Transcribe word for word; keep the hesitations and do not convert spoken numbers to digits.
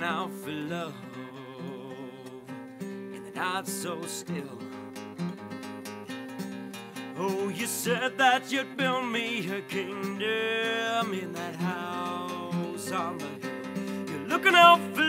looking out for love in the night so still. Oh, you said that you'd build me a kingdom in that house on the hill. You're looking out for